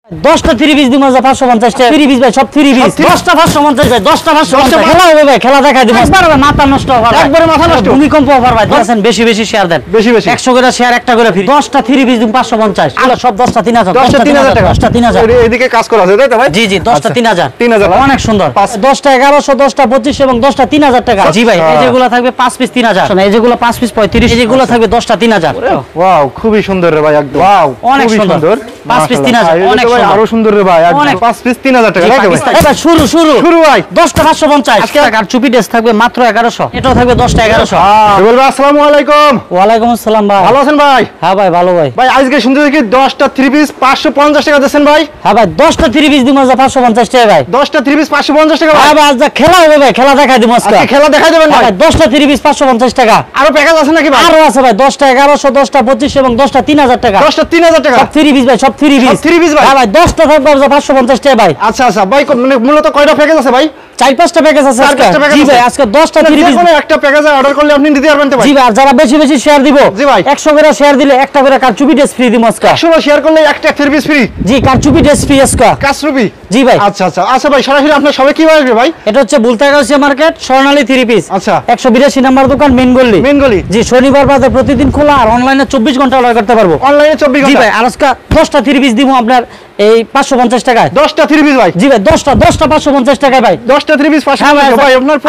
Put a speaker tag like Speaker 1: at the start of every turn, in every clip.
Speaker 1: 10টা 3 পিস দিমু যা 550 টাকা 3 পিস ভাই সব 3 পিস 10টা 550 ভাই 10টা 550 খেলা হবে ভাই খেলা দেখাই দিমু একবার মাথা নষ্ট অফার একবারে মাথা নষ্ট ভূমিকম্প অফার ভাই দেখেন বেশি বেশি শেয়ার দেন বেশি বেশি 100 করে শেয়ার একটা করে ফ্রি 10টা 3 পিস দিমু 550 এগুলো সব 10টা 3000 10টা 3000 টাকা 10টা 3000
Speaker 2: এদিকে কাজ করা আছে তাই তো ভাই
Speaker 1: জি জি 10টা 3000 অনেক সুন্দর 10টা 1100 10টা 25 এবং 10টা 3000 টাকা জি ভাই এই যেগুলো থাকবে 5 পিস 3000 এই যেগুলো 5 পিস 35 এই যেগুলো থাকবে 10টা 3000
Speaker 2: ওয়াও খুবই সুন্দর রে ভাই একদম ওয়াও
Speaker 1: অনেক সুন্দর 5 পিস 3000 অনেক সুন্দর
Speaker 2: আরো সুন্দর রে ভাই একদম 5 পিস 3000 টাকা তাই তো ভাই
Speaker 1: এবার শুরু ভাই 10টা 550
Speaker 2: আজকে
Speaker 1: আর চুপি ড্রেস থাকবে মাত্র 1100 এটাও থাকবে 10টা 1100
Speaker 2: বলবো আসসালামু আলাইকুম
Speaker 1: ওয়া আলাইকুম আসসালাম ভাই
Speaker 2: ভালো আছেন ভাই
Speaker 1: হ্যাঁ ভাই ভালো ভাই
Speaker 2: ভাই আজকে শুনতে দেখি 10টা 3 পিস 550 টাকা দিবেন ভাই
Speaker 1: হ্যাঁ ভাই 10টা 3 পিস দিমু যা 550 টাকা ভাই
Speaker 2: 10টা 3 পিস 550 টাকা
Speaker 1: হ্যাঁ ভাই আজ খেলা হবে ভাই খেলা দেখাই দিমু আজকে
Speaker 2: খেলা দেখাই দেবেন ভাই
Speaker 1: 10টা 3 পিস 550 টাকা
Speaker 2: আরো প্যাকেজ আছে নাকি ভাই
Speaker 1: আরো আছে ভাই 10টা 1100 10টা 25 এবং 10টা 3000 টাকা
Speaker 2: 10টা 3000 টাকা
Speaker 1: সব 3 পিস ভাই সব 3 পিস
Speaker 2: ভাই
Speaker 1: হ্যাঁ ভাই 10টা থাকবে যা 550 টাকা ভাই
Speaker 2: আচ্ছা আচ্ছা ভাই মানে মূলত কয়টা প্যাকেজ আছে ভাই
Speaker 1: 4-5টা প্যাকেজ আছে আজকে জি ভাই আজকে 10টা 3 পিস
Speaker 2: মানে একটা প্যাকেজ অর্ডার করলে আপনি দিতে পারবেন তো ভাই
Speaker 1: জি ভাই যারা বেশি বেশি শেয়ার দিব
Speaker 2: জি ভাই
Speaker 1: 100 করে শেয়ার দিলে একটা করে কারচুপি ড্রেস ফ্রি দিমু আজকে
Speaker 2: 100 শেয়ার করলে একটা 3 পিস ফ্রি
Speaker 1: জি কারচুপি ড্রেস ফ্রি আজকে
Speaker 2: কারচুপি
Speaker 1: জি ভাই
Speaker 2: আচ্ছা আচ্ছা আচ্ছা ভাই সরাসরি আপনারা সবাই কিভাবে আসবে ভাই
Speaker 1: এটা হচ্ছে বুলতাগাউসিয়া মার্কেট স্বর্ণালী 3 পিস
Speaker 2: আচ্ছা
Speaker 1: 182 নাম্বার দোকান মেইন গলি জি শনিবার বাদে প্রতিদিন খোলা আর অনলাইনে 24 ঘন্টা অর্ডার করতে পারবো
Speaker 2: অনলাইনে 24 ঘন্টা
Speaker 1: জি ভাই আর আজকে 10টা 3 পিস দিমু আপনার এই 550 টাকায়
Speaker 2: 10টা 3 পিস ভাই
Speaker 1: জি ভাই 10টা 550 টাকায় ভাই
Speaker 2: 10টা 3 পিস 550 ভাই আপনার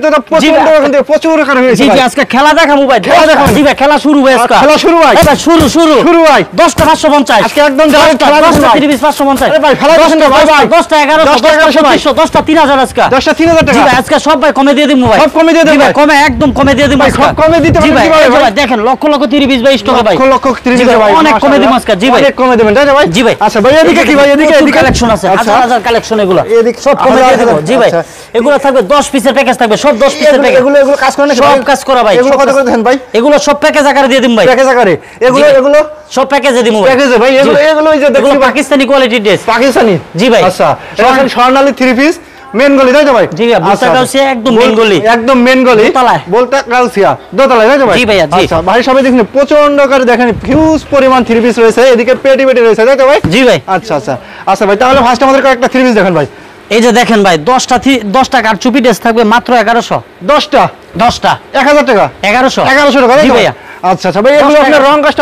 Speaker 2: প্রচুর টাকা হয়েছে
Speaker 1: জি জি আজকে খেলা দেখাবো ভাই খেলা দেখাবো জি ভাই খেলা শুরু ভাই আজকে
Speaker 2: খেলা শুরু ভাই
Speaker 1: এবার শুরু ভাই 10টা 550
Speaker 2: আজকে একদম খেলা
Speaker 1: 10টা 3 পিস 550
Speaker 2: আরে ভাই খেলা দেখেন ভাই ভাই
Speaker 1: 10টা 1100 10টা 3000 আজকে
Speaker 2: 10টা 3000 টাকা
Speaker 1: জি ভাই আজকে সব ভাই কমে দিয়ে দিমু ভাই
Speaker 2: সব কমে দিয়ে দেব ভাই
Speaker 1: কমে একদম কমে দিয়ে দিমু
Speaker 2: সব কমে দিতে পারবেন
Speaker 1: ভাই দেখেন লক্ষ লক্ষ 30 পিস ভাই স্টকে ভাই
Speaker 2: লক্ষ 30 ভাই
Speaker 1: অনেক কমে দিমু আজকে জি ভাই
Speaker 2: অনেক কমে দেবেন তাই না ভাই
Speaker 1: জি ভাই
Speaker 2: আচ্ছা ভাই এদিকে কি ভাই এদিকে
Speaker 1: কালেকশন আছে হাজার কালেকশন এগুলো সব কমে দিয়ে দেব জি ভাই এগুলো থাকবে 10 পিসের প্যাকেজ থাকবে সব 10 পিসের প্যাকেজ
Speaker 2: এগুলো কাজ করে না
Speaker 1: সব কাজ করা ভাই
Speaker 2: এগুলো কত করে দেন ভাই
Speaker 1: এগুলো সব প্যাকেজ আকারে দিয়ে দিম ভাই
Speaker 2: প্যাকেজ আকারে এগুলো
Speaker 1: সব প্যাকেজে দিমু
Speaker 2: প্যাকেজে ভাই এগুলো এই যে
Speaker 1: দেখুন পাকিস্তানি কোয়ালিটির ড্রেস
Speaker 2: পাকিস্তানি
Speaker 1: জি ভাই
Speaker 2: আচ্ছা এখন স্বর্ণালী 3 পিস মেন গলি তাই তো ভাই
Speaker 1: জি ভাই বুলতাগাউসিয়া একদম মেন গলি
Speaker 2: দোতলায় বুলতাগাউসিয়া দোতলায় তাই তো ভাই
Speaker 1: জি ভাই জি
Speaker 2: আচ্ছা ভাই সবাই দেখুন প্রচন্ড করে দেখেন হিউজ পরিমাণ 3 পিস রয়েছে এদিকে পেটি রয়েছে তাই তো ভাই
Speaker 1: জি ভাই
Speaker 2: আচ্ছা আচ্ছা আচ্ছা ভাই তাহলে ফার্স্ট আমাদের একটা 3 পিস দেখেন ভাই
Speaker 1: এই যে দেখেন ভাই 10টা কারচুপি ড্রেস থাকবে মাত্র 1100
Speaker 2: 10টা
Speaker 1: 1000
Speaker 2: টাকা
Speaker 1: 1100
Speaker 2: টাকা
Speaker 1: জি ভাইয়া
Speaker 2: আচ্ছা আচ্ছা ভাই এগুলো আপনার রং কাস্ট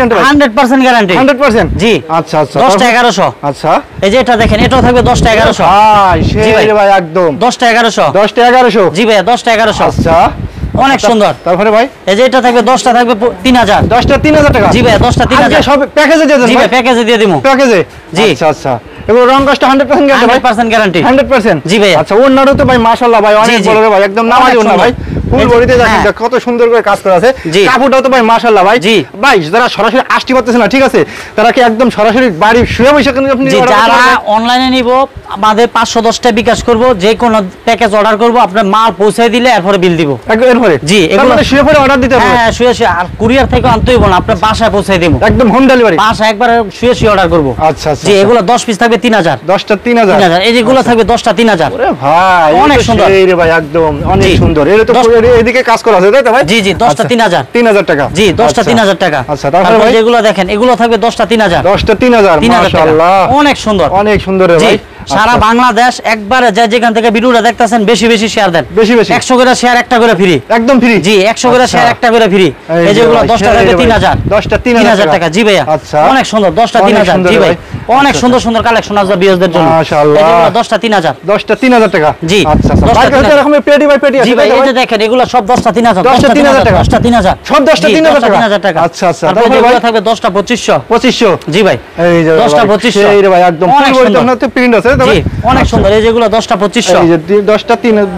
Speaker 2: 100% গ্যারান্টি
Speaker 1: 100% জি
Speaker 2: আচ্ছা আচ্ছা
Speaker 1: 10টা 1100
Speaker 2: আচ্ছা
Speaker 1: এই যে এটা দেখেন এটাও থাকবে 10টা 1100
Speaker 2: ভাই সেই ভাই একদম
Speaker 1: 10টা 1100
Speaker 2: 10টা 1100
Speaker 1: জি ভাইয়া 10টা 1100
Speaker 2: আচ্ছা
Speaker 1: অনেক সুন্দর
Speaker 2: তারপরে ভাই
Speaker 1: এই যে এটা থাকবে 10টা থাকবে 3000
Speaker 2: 10টা 3000 টাকা
Speaker 1: জি ভাইয়া 10টা 3000
Speaker 2: সব প্যাকেজে দিয়ে দেন
Speaker 1: জি ভাই প্যাকেজে দিয়ে দিমু
Speaker 2: প্যাকেজে
Speaker 1: জি
Speaker 2: আচ্ছা আচ্ছা এগুলো রং কাস্ট 100% গ্যারান্টি ভাই
Speaker 1: 100% গ্যারান্টি
Speaker 2: 100%
Speaker 1: জি ভাইয়া
Speaker 2: আচ্ছা ওন্নারও তো ভাই মাশাআল্লাহ ভাই অনেক বড় রে ভাই একদম নামাজি ওন্না ভাই ফুল বডিতে দেখেন কত সুন্দর করে কাজ করা আছে কাপড়টাও তো ভাই মাশাআল্লাহ ভাই
Speaker 1: জি
Speaker 2: ভাই যারা সরাসরি আসতে পারতেছে না ঠিক আছে তারা কি একদম সরাসরি বাড়ি শুয়ে বসে আপনি
Speaker 1: জি যারা অনলাইনে নিব আমাদের 510 টাকা বিকাশ করব যে কোন প্যাকেজ অর্ডার করব আপনার মাল পৌঁছে দিলে এরপর বিল দিব
Speaker 2: এরপরে
Speaker 1: জি এগুলো
Speaker 2: শুয়ে পড়ে অর্ডার দিতে হবে
Speaker 1: হ্যাঁ শুয়ে আর কুরিয়ার থেকে আনতে হইব না আপনার বাসায় পৌঁছে দিব
Speaker 2: একদম হোম ডেলিভারি
Speaker 1: বাসায় একবার শুয়ে অর্ডার করব
Speaker 2: আচ্ছা আচ্ছা
Speaker 1: জি এগুলো 10 পিস থাকবে 3000
Speaker 2: 10টা 3000
Speaker 1: এই যেগুলো থাকবে 10টা 3000
Speaker 2: ওরে ভাই
Speaker 1: অনেক সুন্দর
Speaker 2: এই রে ভাই একদম অনেক সুন্দর এর তো এদিকে কাজ করা আছে তাই তো ভাই
Speaker 1: জি জি 10টা 3000
Speaker 2: টাকা
Speaker 1: জি 10টা 3000 টাকা
Speaker 2: আচ্ছা তারপরে ভাই
Speaker 1: যেগুলো দেখেন এগুলো থাকবে 10টা 3000
Speaker 2: 10টা 3000 মাশাআল্লাহ
Speaker 1: অনেক সুন্দর
Speaker 2: রে ভাই
Speaker 1: সারা বাংলাদেশ একবারে যেখান থেকে ভিডিওটা দেখতাছেন বেশি বেশি শেয়ার দেন
Speaker 2: বেশি
Speaker 1: 100 করে শেয়ার একটা করে ফ্রি
Speaker 2: একদম ফ্রি
Speaker 1: জি 100 করে শেয়ার একটা করে ফ্রি এই যেগুলো 10টা থাকবে 3000
Speaker 2: 10টা 3000
Speaker 1: টাকা জি ভাইয়া
Speaker 2: আচ্ছা
Speaker 1: অনেক সুন্দর 10টা 3000 জি ভাই অনেক সুন্দর কালেকশন আছে বিয়ারদের জন্য
Speaker 2: মাশাআল্লাহ
Speaker 1: এগুলো 10টা 3000
Speaker 2: 10টা 3000 টাকা
Speaker 1: জি
Speaker 2: আচ্ছা ভাই এরকম পেটি বাই পেটি আছে
Speaker 1: জি ভাই এই যে দেখেন এগুলো সব 10টা 3000
Speaker 2: 10টা 3000 টাকা
Speaker 1: 10টা 3000
Speaker 2: সব 10টা 3000
Speaker 1: টাকা
Speaker 2: আচ্ছা আচ্ছা
Speaker 1: তারপর যেগুলো থাকবে 10টা 2500 জি ভাই
Speaker 2: এই যে
Speaker 1: 10টা 2500
Speaker 2: এই রে ভাই একদম ফুল বডি আপনার তো প্রিন্ট আছে
Speaker 1: জি অনেক সুন্দর এই যেগুলো 10টা 2500
Speaker 2: এই যে 10টা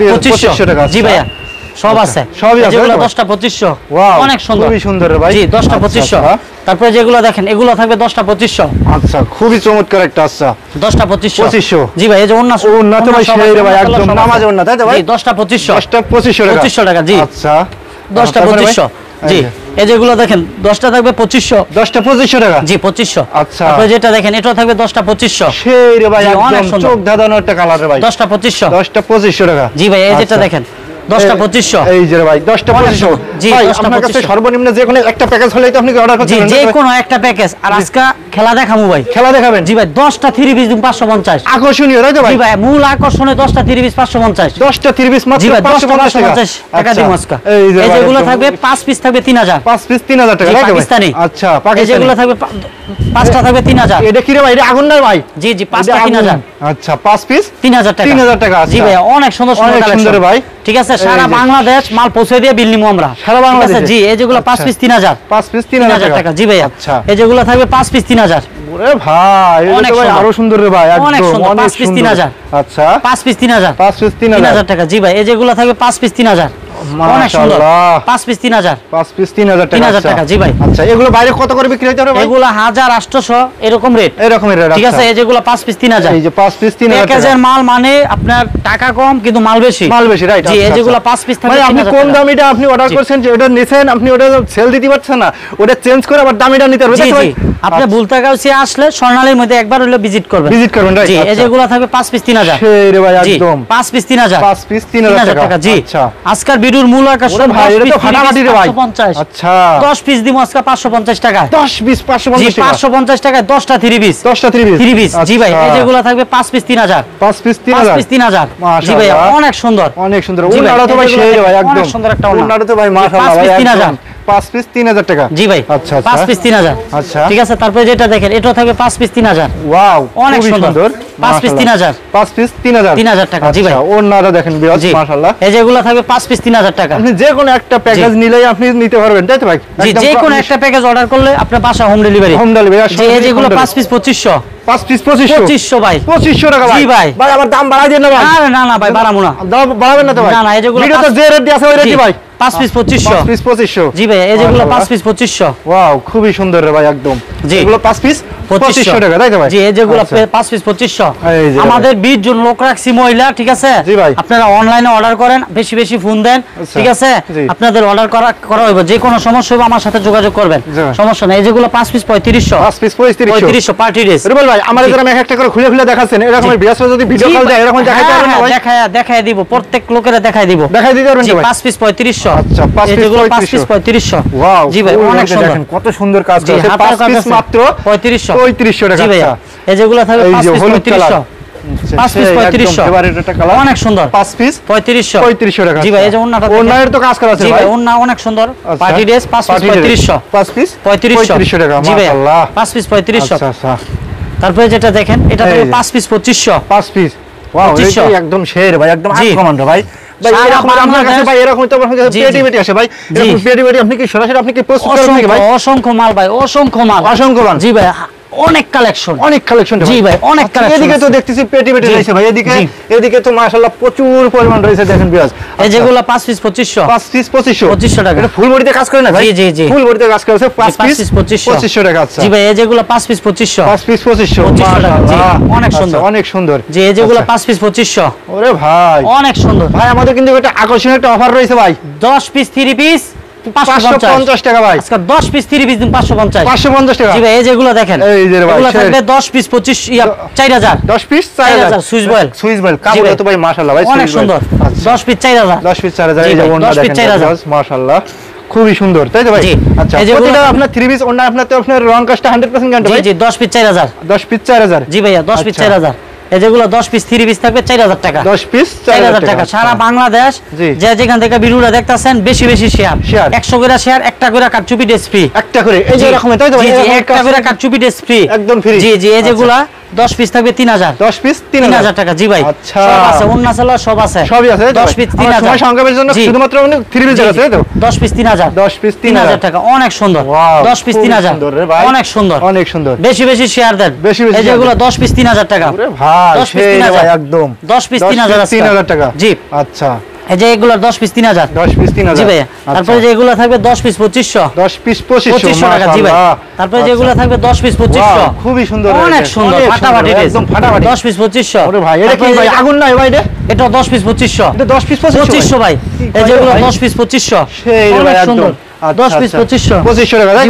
Speaker 2: 2500 টাকা
Speaker 1: জি ভাইয়া সব আছে
Speaker 2: সবই আছে
Speaker 1: যেগুলো 10টা 2500 অনেক সুন্দর
Speaker 2: খুবই সুন্দর রে ভাই
Speaker 1: জি 10টা 2500 তারপরে যেগুলো দেখেন এগুলো থাকবে 10টা 2500
Speaker 2: আচ্ছা খুবই চমৎকার একটা আচ্ছা
Speaker 1: 10টা 2500 জি ভাই এই যে ওন্না
Speaker 2: তো ভাই সেই রে ভাই একদম নামাজ ওন্না তাই তো ভাই
Speaker 1: জি 10টা 2500
Speaker 2: 10টা 2500
Speaker 1: টাকা জি
Speaker 2: আচ্ছা
Speaker 1: 10টা 2500 জি এই যেগুলো দেখেন 10টা থাকবে 2500
Speaker 2: 10টা 2500 টাকা
Speaker 1: জি 2500
Speaker 2: আচ্ছা
Speaker 1: তারপরে যেটা দেখেন এটাও থাকবে 10টা 2500
Speaker 2: সেই রে ভাই একদম চোখ ধাঁধানো একটা কালার রে ভাই
Speaker 1: 10টা 2500
Speaker 2: 10টা 2500 টাকা
Speaker 1: জি ভাই এই যেটা দেখেন 10টা 2500
Speaker 2: এই যে ভাই 10টা 2500
Speaker 1: জি
Speaker 2: ভাই
Speaker 1: 10টা
Speaker 2: আপনার কাছে
Speaker 1: 2500
Speaker 2: সর্বনিম্ন যে কোনো একটা প্যাকেজ হলেই তো আপনি অর্ডার করতে
Speaker 1: জি
Speaker 2: পারবেন
Speaker 1: যে কোনো একটা প্যাকেজ আর আজকে খেলা দেখামু ভাই
Speaker 2: খেলা দেখাবেন
Speaker 1: জি ভাই 10টা 3 পিস 550
Speaker 2: আকর্ষণীয় তাই তো ভাই
Speaker 1: জি ভাই মূল আকর্ষণে 10টা 3 পিস 550
Speaker 2: 10টা 3 পিস মাত্র
Speaker 1: জি ভাই
Speaker 2: 550
Speaker 1: টাকা দিমু আজকে
Speaker 2: এই যে
Speaker 1: যেগুলো থাকবে 5 পিস থাকবে 3000
Speaker 2: 5 পিস 3000 টাকা তাই তো
Speaker 1: পাকিস্তানি
Speaker 2: আচ্ছা
Speaker 1: এই
Speaker 2: পাকিস্তানি
Speaker 1: যেগুলো থাকবে 5টা থাকবে 3000
Speaker 2: এটা কি রে ভাই এটা আগুন না ভাই
Speaker 1: জি জি 5টা 3000
Speaker 2: আচ্ছা 5 পিস
Speaker 1: 3000 টাকা
Speaker 2: 3000 টাকা
Speaker 1: জি ভাই অনেক সুন্দর
Speaker 2: অনেক সুন্দর ভাই
Speaker 1: ঠিক আছে সারা বাংলাদেশ মাল পৌঁছে দিয়ে বিল নিমু আমরা
Speaker 2: সারা বাংলাদেশে
Speaker 1: জি এই যেগুলো 5 পিস 3000
Speaker 2: 5 পিস 3000
Speaker 1: টাকা জি ভাই
Speaker 2: আচ্ছা
Speaker 1: এই যেগুলো থাকবে 5 পিস 3000
Speaker 2: ওরে ভাই এটা তো ভাই আরো সুন্দর রে ভাই
Speaker 1: অনেক
Speaker 2: একদম
Speaker 1: সুন্দর,
Speaker 2: অনেক
Speaker 1: 5 পিস 3000
Speaker 2: আচ্ছা
Speaker 1: 5 পিস 3000
Speaker 2: 5 পিস
Speaker 1: 3000 টাকা জি ভাই এই যেগুলো থাকবে 5 পিস 3000 অনেক সুন্দর
Speaker 2: মাশাআল্লাহ
Speaker 1: 5 পিস 3000
Speaker 2: 5 পিস 3000 টাকা
Speaker 1: 3000 টাকা জি ভাই
Speaker 2: আচ্ছা এগুলো বাইরে কত করে বিক্রি হতে পারে ভাই
Speaker 1: এগুলো 1800 এরকম রেট
Speaker 2: এরকমের রেট
Speaker 1: ঠিক আছে এই যেগুলো 5 পিস 3000
Speaker 2: এই যে 5 পিস 3000 টাকা
Speaker 1: প্যাকেজের মাল মানে আপনার টাকা কম কিন্তু মাল বেশি
Speaker 2: রাইট
Speaker 1: জি এই যেগুলো 5 পিস থাকবে
Speaker 2: মানে আপনি
Speaker 1: 3000
Speaker 2: কোন
Speaker 1: টাকা।
Speaker 2: দামিটা আপনি অর্ডার করছেন যে ওটা নিছেন আপনি ওটা সেল দিতে পারছেন না ওটা চেঞ্জ করে আবার দামিটা নিতে পারবেন
Speaker 1: জি
Speaker 2: তাই তো ভাই
Speaker 1: জি আপনি বুলতাগাউসি আসলে স্বর্ণালীর মধ্যে একবার হলো ভিজিট করবেন
Speaker 2: রাইট
Speaker 1: জি এই যেগুলো থাকবে 5 পিস 3000
Speaker 2: সেই রে ভাই
Speaker 1: জি
Speaker 2: একদম
Speaker 1: 5 পিস 3000
Speaker 2: 5 পিস 3000 টাকা
Speaker 1: জি
Speaker 2: আচ্ছা
Speaker 1: আজকের ভিডিওর মূল আকর্ষণ
Speaker 2: ভাই এটা তো ফাটাফাটি রে ভাই
Speaker 1: 550
Speaker 2: আচ্ছা
Speaker 1: 10 পিস দিমু আজকে 550 টাকা
Speaker 2: 10 পিস
Speaker 1: জি
Speaker 2: 550 টাকা
Speaker 1: 550 টাকায় 10টা 3 পিস
Speaker 2: 10টা 3 পিস
Speaker 1: 3 পিস জি ভাই এই যেগুলো থাকবে 5 পিস 3000
Speaker 2: 5 পিস
Speaker 1: 5
Speaker 2: 3000
Speaker 1: পিস 3000 জি ভাই অনেক সুন্দর
Speaker 2: অনেক সুন্দর
Speaker 1: জি ভাই,
Speaker 2: ওনারা তো ভাই
Speaker 1: এগুলো
Speaker 2: সেই রে ভাই
Speaker 1: অনেক
Speaker 2: একদম
Speaker 1: সুন্দর একটা ওড়না।
Speaker 2: ওনারা তো ভাই মাশাআল্লাহ
Speaker 1: 5
Speaker 2: ভাই
Speaker 1: পিস 3000
Speaker 2: 5 পিস 3000 টাকা
Speaker 1: জি ভাই
Speaker 2: আচ্ছা
Speaker 1: 5 পিস 3000
Speaker 2: আচ্ছা
Speaker 1: ঠিক আছে তারপরে যেটা দেখেন এটা থাকবে 5 পিস 3000
Speaker 2: ওয়াও
Speaker 1: অনেক
Speaker 2: খুবই
Speaker 1: সুন্দর 5 পিস 3000
Speaker 2: 5 পিস 3000
Speaker 1: 3000 টাকা জি ভাই
Speaker 2: ওনারা দেখেন বিরাজ
Speaker 1: জি
Speaker 2: মাশাআল্লাহ
Speaker 1: এই যেগুলো থাকবে 5 পিস 3000 টাকা
Speaker 2: আপনি যে কোনো একটা প্যাকেজ নিলেই আপনি নিতে পারবেন তাই তো ভাই
Speaker 1: জি যে কোনো একটা প্যাকেজ অর্ডার করলে আপনার বাসা হোম ডেলিভারি
Speaker 2: হোম ডেলিভারি
Speaker 1: জি এই যেগুলো 5 পিস 2500
Speaker 2: 5 পিস 2500
Speaker 1: ভাই
Speaker 2: 2500 টাকা ভাই
Speaker 1: জি ভাই
Speaker 2: ভাই আবার দাম বাড়াই দেন না ভাই
Speaker 1: আরে না না ভাই বাড়ামু না
Speaker 2: দাম বাড়াবেন না তো ভাই
Speaker 1: না না এই যেগুলো
Speaker 2: ভিডিওতে যে রেট দিয়ে আছে ওই রেটই ভাই
Speaker 1: 5 পিস 2500
Speaker 2: 5 পিস 2500
Speaker 1: জি ভাই এই যেগুলো 5 পিস 2500
Speaker 2: ওয়াও খুবই সুন্দর রে ভাই একদম
Speaker 1: জি
Speaker 2: এগুলো 5 পিস 2500 টাকা তাই তো ভাই
Speaker 1: জি এই যেগুলো
Speaker 2: আচ্ছা।
Speaker 1: 5 পিস 2500
Speaker 2: এই যে
Speaker 1: আমাদের 20 জন লোক রাখছি মহিলা ঠিক আছে
Speaker 2: জি ভাই।
Speaker 1: আপনারা অনলাইনে অর্ডার করেন বেশি বেশি ফোন দেন
Speaker 2: আচ্ছা।
Speaker 1: ঠিক আছে
Speaker 2: জি।
Speaker 1: আপনাদের অর্ডার করা হইব যে কোনো সমস্যা হবে আমার সাথে যোগাযোগ করবেন
Speaker 2: জি ভাই।
Speaker 1: সমস্যা নাই এই যেগুলো 5 piece 3500
Speaker 2: 5 piece 3500
Speaker 1: 3500 party dress
Speaker 2: Rubel ভাই আমাদের যারা এক একটা করে খুলে খুলে দেখাচ্ছেন এরকমের বিয়াস যদি ভিডিও কল দেয় এরকম দেখাইতে পারবেন না ভাই
Speaker 1: দেখায় দিব প্রত্যেক লোকের দেখায় দিব
Speaker 2: দেখাই দিতে পারবেন
Speaker 1: জি
Speaker 2: তো ভাই
Speaker 1: 5 পিস 3500
Speaker 2: আচ্ছা 5
Speaker 1: এই
Speaker 2: পিস
Speaker 1: যেগুলো 5 পিস
Speaker 2: 3500
Speaker 1: 3500
Speaker 2: ওয়াও
Speaker 1: জি ভাই অনেক সুন্দর
Speaker 2: দেখেন কত সুন্দর কাজ
Speaker 1: জি,
Speaker 2: করেছে
Speaker 1: হাতের
Speaker 2: 5
Speaker 1: কাজ
Speaker 2: পিস
Speaker 1: আছে।
Speaker 2: মাত্র
Speaker 1: 3500
Speaker 2: টাকা
Speaker 1: জি ভাইয়া
Speaker 2: আচ্ছা।
Speaker 1: এই যেগুলো থাকবে
Speaker 2: এই
Speaker 1: 5
Speaker 2: যে
Speaker 1: পিস
Speaker 2: হলুদ কালার
Speaker 1: 3500 5 পিস 3500
Speaker 2: ফেভারিট একটা কালার
Speaker 1: অনেক সুন্দর
Speaker 2: 5 পিস
Speaker 1: 3500
Speaker 2: 3500 টাকা
Speaker 1: জি ভাই এই যে ওন্নাটা
Speaker 2: ওন্নার তো কাজ করা আছে
Speaker 1: জি
Speaker 2: ভাই
Speaker 1: ভাই ওন্না অনেক সুন্দর
Speaker 2: আচ্ছা।
Speaker 1: পার্টি ড্রেস 5 পিস 3500
Speaker 2: 5 পিস
Speaker 1: 3500
Speaker 2: টাকা
Speaker 1: জি ভাই
Speaker 2: মাশাআল্লাহ
Speaker 1: 5 পিস 3500
Speaker 2: আচ্ছা আচ্ছা
Speaker 1: তারপরে যেটা দেখেন এটা
Speaker 2: এই
Speaker 1: থাকবে
Speaker 2: যে।
Speaker 1: 5 পিস 2500
Speaker 2: 5 পিস ওয়াও
Speaker 1: 2500
Speaker 2: এটা একদম শের ভাই একদম
Speaker 1: জি।
Speaker 2: আনকমন ভাই ভাই
Speaker 1: সারা
Speaker 2: এরকম আপনার কাছে
Speaker 1: বাংলাদেশ-
Speaker 2: ভাই এরকম তো আপনার কাছে
Speaker 1: জি,
Speaker 2: পেটি
Speaker 1: জি।
Speaker 2: পেটি আসে ভাই
Speaker 1: জি।
Speaker 2: এরকম পেটি পেটি আপনি কি সরাসরি আপনি কি প্রস্তুত করেন নাকি ভাই
Speaker 1: অসংখ্য মাল ভাই অসংখ্য মাল
Speaker 2: অসংখ্য মাল।
Speaker 1: জি ভাই অনেক কালেকশন
Speaker 2: অনেক কালেকশন
Speaker 1: জি ভাই, অনেক collection
Speaker 2: এদিকে তো
Speaker 1: আছে।
Speaker 2: দেখতেছি পেটি পেটি
Speaker 1: জি।
Speaker 2: রয়েছে ভাই এদিকে
Speaker 1: জি।
Speaker 2: এদিকে তো মাশাআল্লাহ প্রচুর পরিমাণ রয়েছে দেখেন বিয়াজ
Speaker 1: এই যেগুলো 5 পিস 2500
Speaker 2: 5 পিস 2500
Speaker 1: 2500 টাকা।
Speaker 2: এটা ফুল বডিতে কাজ করে না ভাই
Speaker 1: জি, জি, জি।
Speaker 2: ফুল বডিতে কাজ করেছে 5
Speaker 1: 5
Speaker 2: পিস
Speaker 1: পিস 2500
Speaker 2: 2500 টাকা আচ্ছা
Speaker 1: জি ভাই এই যেগুলো 5 পিস 2500
Speaker 2: 5 পিস 2500
Speaker 1: 2500 টাকা, জি,
Speaker 2: মাশাআল্লাহ।
Speaker 1: অনেক
Speaker 2: আচ্ছা,
Speaker 1: সুন্দর।
Speaker 2: অনেক সুন্দর
Speaker 1: জি এই যেগুলো
Speaker 2: আচ্ছা।
Speaker 1: 5 পিস 2500
Speaker 2: ওরে ভাই
Speaker 1: অনেক সুন্দর
Speaker 2: ভাই আমাদের কিন্তু একটা আকর্ষণীয় একটা অফার রয়েছে ভাই
Speaker 1: 10 পিস 3 পিস 550
Speaker 2: 550 টাকা ভাই
Speaker 1: আজকে 10 পিস 3 পিস 550
Speaker 2: 550 টাকা
Speaker 1: জি ভাই এই যেগুলো দেখেন
Speaker 2: এই যে রে ভাই,
Speaker 1: এগুলো
Speaker 2: সেই।
Speaker 1: থাকবে 10 piece 25 4000
Speaker 2: 10 piece 4000
Speaker 1: swiss voile.
Speaker 2: Swiss voile
Speaker 1: জি
Speaker 2: কাপড়
Speaker 1: ভাই।
Speaker 2: তো ভাই মাশাআল্লাহ ভাই
Speaker 1: অনেক
Speaker 2: সুইস বয়েল।
Speaker 1: সুন্দর
Speaker 2: আচ্ছা
Speaker 1: 10 পিস 4000
Speaker 2: 10 পিস 4000
Speaker 1: জি
Speaker 2: এই যে
Speaker 1: ভাই,
Speaker 2: ওন্না
Speaker 1: 10 পিস
Speaker 2: দেখেন
Speaker 1: 4000
Speaker 2: মাশাআল্লাহ খুবই সুন্দর তাই তো ভাই
Speaker 1: জি।
Speaker 2: আচ্ছা
Speaker 1: এই যে
Speaker 2: প্রতিটা
Speaker 1: ওগুলো-
Speaker 2: আপনার 3 পিস ওন্না আপনার তো আপনার রং কাজটা 100% গ্যারান্টি
Speaker 1: জি
Speaker 2: ভাই
Speaker 1: জি 10 পিস 4000
Speaker 2: 10 পিস 4000
Speaker 1: জি ভাইয়া 10 পিস
Speaker 2: আচ্ছা।
Speaker 1: 4000 এই যেগুলো 10 পিস 3 পিস থাকবে 4000 টাকা
Speaker 2: 10 পিস
Speaker 1: 4000 টাকা সারা বাংলাদেশ
Speaker 2: জি।
Speaker 1: যে যেখান থেকে ভিডিওটা দেখতাছেন বেশি বেশি শেয়ার
Speaker 2: শেয়ার।
Speaker 1: 100 করে শেয়ার একটা করে কারচুপি ড্রেস ফ্রি
Speaker 2: একটা করে এই যে
Speaker 1: জি।
Speaker 2: এরকম তাই তো ভাই
Speaker 1: জি, জি,
Speaker 2: এরকম
Speaker 1: একটা করে কারচুপি ড্রেস ফ্রি
Speaker 2: একদম free।
Speaker 1: জি জি এই যেগুলা 10 পিস থাকবে 3000
Speaker 2: 10 পিস
Speaker 1: 3000 টাকা জি ভাই
Speaker 2: আচ্ছা
Speaker 1: সব আছে অন্য সালা সব আছে
Speaker 2: সবই আছে
Speaker 1: 10 পিস 3000
Speaker 2: সময় সংগ্রামের জন্য
Speaker 1: জি।
Speaker 2: শুধুমাত্র 3 পিস
Speaker 1: জি,
Speaker 2: আছে
Speaker 1: জি।
Speaker 2: তাই তো
Speaker 1: 10 পিস 3000
Speaker 2: 10 পিস
Speaker 1: 3000 টাকা অনেক সুন্দর
Speaker 2: Wow,
Speaker 1: 10 পিস
Speaker 2: খুবই
Speaker 1: 3000
Speaker 2: সুন্দর রে ভাই।
Speaker 1: অনেক সুন্দর
Speaker 2: অনেক সুন্দর
Speaker 1: বেশি বেশি শেয়ার দেন
Speaker 2: বেশি বেশি
Speaker 1: এই যেগুলো
Speaker 2: share
Speaker 1: 10 পিস 3000 টাকা
Speaker 2: ওরে ভাই
Speaker 1: 10 পিস
Speaker 2: সেই রে
Speaker 1: 3000
Speaker 2: ভাই একদম
Speaker 1: 10 পিস 3000 আছে
Speaker 2: 3000 টাকা
Speaker 1: জি
Speaker 2: আচ্ছা
Speaker 1: এই যে এগুলো 10 পিস 3000
Speaker 2: 10 পিস 3000
Speaker 1: জি ভাই তারপরে যে এগুলো থাকবে 10 পিস 2500
Speaker 2: 10 পিস 2500
Speaker 1: টাকা জি ভাই তারপরে যেগুলো থাকবে 10 পিস 2500
Speaker 2: খুবই সুন্দর
Speaker 1: অনেক
Speaker 2: রয়েছে,
Speaker 1: সুন্দর
Speaker 2: অনেক
Speaker 1: ফাটাফাটি ড্রেস
Speaker 2: একদম ফাটাফাটি
Speaker 1: 10 পিস 2500
Speaker 2: ওরে ভাই এটা কি
Speaker 1: তারপরে
Speaker 2: ভাই
Speaker 1: যে-
Speaker 2: আগুন নাই ভাই
Speaker 1: এটা 10 পিস 2500
Speaker 2: এটা 10 পিস 2500
Speaker 1: ভাই
Speaker 2: কি
Speaker 1: এই
Speaker 2: করে
Speaker 1: যেগুলো
Speaker 2: ভাই?
Speaker 1: 10 পিস 2500
Speaker 2: সেই রে ভাই
Speaker 1: অনেক
Speaker 2: একদম
Speaker 1: সুন্দর 10 পিস 2500
Speaker 2: 2500 টাকা তাই
Speaker 1: জি
Speaker 2: তো
Speaker 1: ভাই।
Speaker 2: ভাই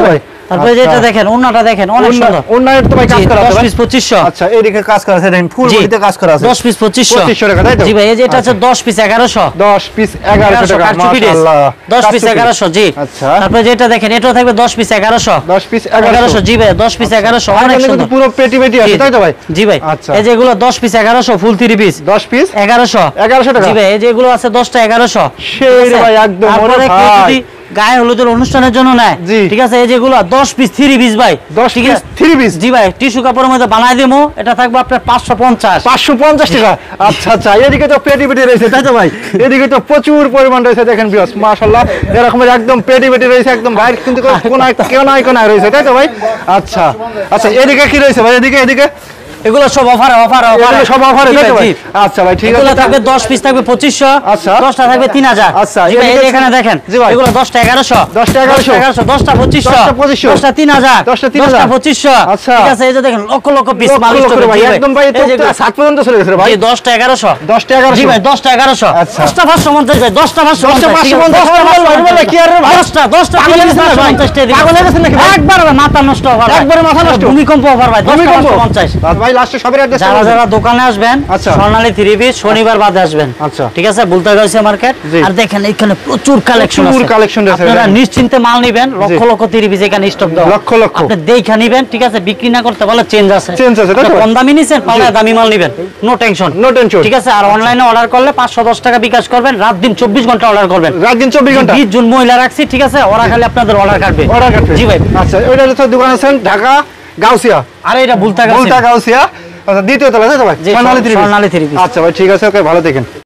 Speaker 1: তারপরে যেটা দেখেন ওন্নাটা দেখেন অনেক সুন্দর
Speaker 2: ওন্নার তো ভাই কাজ করা আছে
Speaker 1: 10 পিস 2500
Speaker 2: আচ্ছা এদিকে কাজ করা আছে দেখেন ফুল বডিতে কাজ করা আছে
Speaker 1: 10 পিস 2500
Speaker 2: টাকা তাই তো
Speaker 1: জি ভাই এই যে এটা আছে 10 পিস 1100
Speaker 2: 10 পিস 1100 টাকা মাশাআল্লাহ
Speaker 1: 10 পিস 1100 জি
Speaker 2: আচ্ছা
Speaker 1: তারপরে যেটা দেখেন এটাও থাকবে 10 পিস 1100
Speaker 2: 10 পিস 1100
Speaker 1: জি ভাই 10 পিস 1100 অনেক সুন্দর
Speaker 2: পুরো পেটি আছে তাই তো ভাই
Speaker 1: জি ভাই
Speaker 2: আচ্ছা
Speaker 1: এই যে এগুলো 10 পিস 1100 ফুল 3 পিস
Speaker 2: 10 পিস
Speaker 1: 1100
Speaker 2: টাকা
Speaker 1: জি ভাই এই যে এগুলো আছে 10টা 1100
Speaker 2: সেই ভাই একদম
Speaker 1: তারপরে কেউ যদি গায়ে হলুদের অনুষ্ঠানের জন্য নেয় ঠিক আছে এই যেগুলো 10 পিস 3 পিস ভাই
Speaker 2: 10 পিস 3 পিস
Speaker 1: জি ভাই টিস্যু কাপড়ের মধ্যে বানাই দেবো এটা থাকবে আপনার 550
Speaker 2: টাকা আচ্ছা আচ্ছা এদিকে তো পেটি রয়েছে তাই তো ভাই এদিকে তো প্রচুর পরিমাণ রয়েছে দেখেন ভিউয়ার্স মাশাআল্লাহ এরকম একদম পেটি রয়েছে একদম বাইরে কিন্তু কোনায় রয়েছে তাই তো ভাই আচ্ছা আচ্ছা এদিকে কি রয়েছে ভাই এদিকে
Speaker 1: এগুলো সব অফার
Speaker 2: সব অফারে তাই তো ভাই আচ্ছা ভাই ঠিক আছে
Speaker 1: এগুলো থাকবে 10 পিস থাকবে 2500
Speaker 2: আচ্ছা
Speaker 1: 10টা থাকবে 3000
Speaker 2: আচ্ছা
Speaker 1: জি ভাই এখানে দেখেন এগুলো 10টা 1100
Speaker 2: 10টা 1100
Speaker 1: 10টা 2500 10টা 3000
Speaker 2: 10টা 2500
Speaker 1: আচ্ছা ঠিক আছে এই যে দেখেন লক্ষ পিস মাল স্টক
Speaker 2: ভাই একদম ভাই তো 7 পর্যন্ত চলে গেছে ভাই
Speaker 1: 10টা 1100
Speaker 2: 10টা 1100
Speaker 1: জি ভাই 10টা 1100
Speaker 2: আচ্ছা
Speaker 1: 10টা 550 ভাই 10টা 550
Speaker 2: কি আর ভাই
Speaker 1: 10টা পাগল হয়ে গেছেন নাকি একবার মাথা নষ্ট অফার একবার মাথা নষ্ট ভূমিকম্প অফার ভাই 10টা
Speaker 2: ভাই লাস্টে সবের অ্যাড্রেস
Speaker 1: যারা দোকানে আসবেন স্বর্ণালী 3 পিস শনিবার বাদে আসবেন
Speaker 2: আচ্ছা
Speaker 1: ঠিক আছে বলতে গেছে মার্কেট আর দেখেন এখানে প্রচুর কালেকশন আছে আপনারা নিশ্চিন্তে মাল নেবেন লক্ষ 3 পিস এখানে স্টক দাও লক্ষ আপনি দেখে নেবেন ঠিক আছে বিক্রি না করতে বলে চেঞ্জ আছে কম দামি নিছেন পাল্লা দামি মাল নেবেন নো টেনশন ঠিক আছে আর অনলাইনে অর্ডার করলে 510 টাকা বিকাশ করবেন রাত দিন 24 ঘন্টা অর্ডার করবেন রাত দিন 24 ঘন্টা 20 জন মহিলা রাখছি ঠিক আছে ওরা খালি আপনাদের অর্ডার কাটবে জি ভাই
Speaker 2: আচ্ছা ওইটা তো দোকান আছে ঢাকা গাউসিয়া
Speaker 1: আর এটা ভুলতা
Speaker 2: গাউসিয়া আচ্ছা দ্বিতীয় তলা তাই তো ভাই
Speaker 1: স্বর্ণালী 3 পিস
Speaker 2: আচ্ছা ভাই ঠিক আছে ওকে ভালো থাকেন